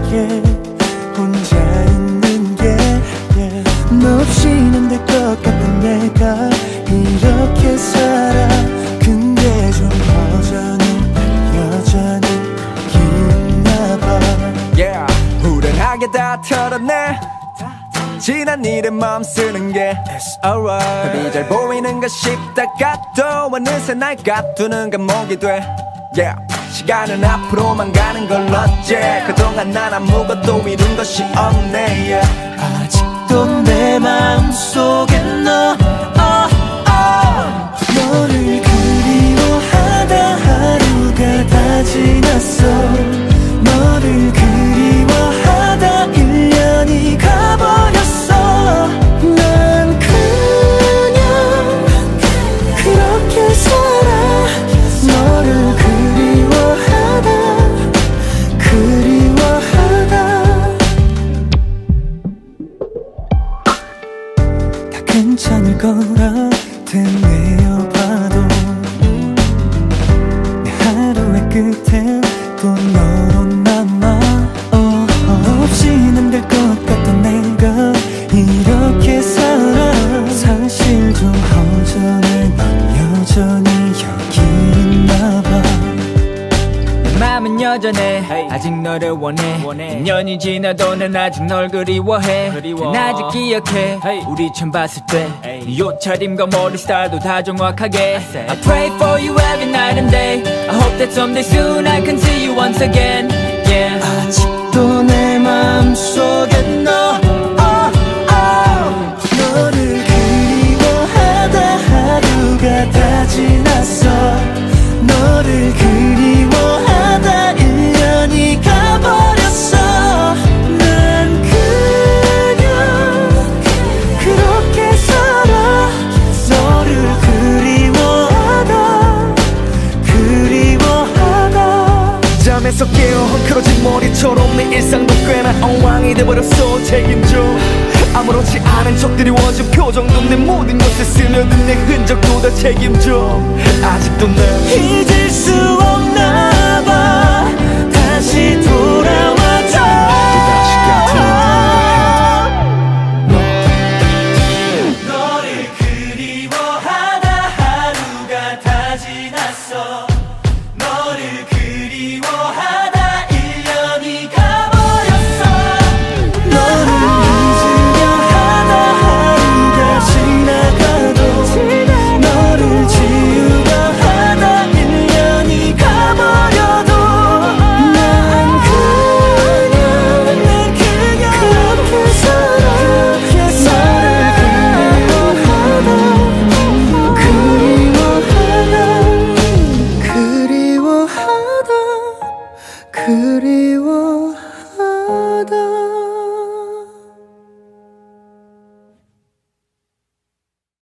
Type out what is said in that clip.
혼자 있는 게 너 없이는 될 것 같은 내가 이렇게 살아. 근데 좀 여전히 있나봐. 후련하게 다 털어내. 지난 일에 마음 쓰는 게 It's alright. 답이 잘 보이는가 싶다가 또 어느새 날 가두는 감옥이 돼. 시간은 앞으로만 가는 걸 어째. 그동안 난 아무것도 이룬 것이 없네. 아직도 내 마음속에 너를 그리워하다 하루가 다 지났어. 너를 그리워하다 1년이 가버렸어. 난 그냥 그렇게 살아. 너를 괜찮을 거라 되뇌어봐도 내 하루의 끝엔 또 너로 남아. 너 없이는 될 것 같던 내가 이렇게 살아. 사실 좀 허전해. 넌 여전히 여기 있나봐. 마음은 여전해. 아직 너를 원해. 2년이 지나도 난 아직 널 그리워해. 난 아직 기억해. 우리 처음 봤을 때 네 옷차림과 머리 스타일도 다 정확하게. I pray for you every night and day. I hope that someday soon I can see you once again. 아직도 내 마음속에 너를 그리워하다 하루가 다 지났어. 너를 그리워하다 1년이 가버렸어. 난 그냥 그렇게 살아. 너를 그리워하다 잠에서 깨어 헝클어진 머리처럼 내 일상도 꽤나 엉망이 돼버렸어. 책임져. 아무렇지 않은 척 드리워진 표정도 내 모든 것에 스며든 내 흔적도 다 책임져. 아직도 날 잊을 수 없나 봐. 다시 돌아와줘. 너를 그리워하다 하루가 다 지났어.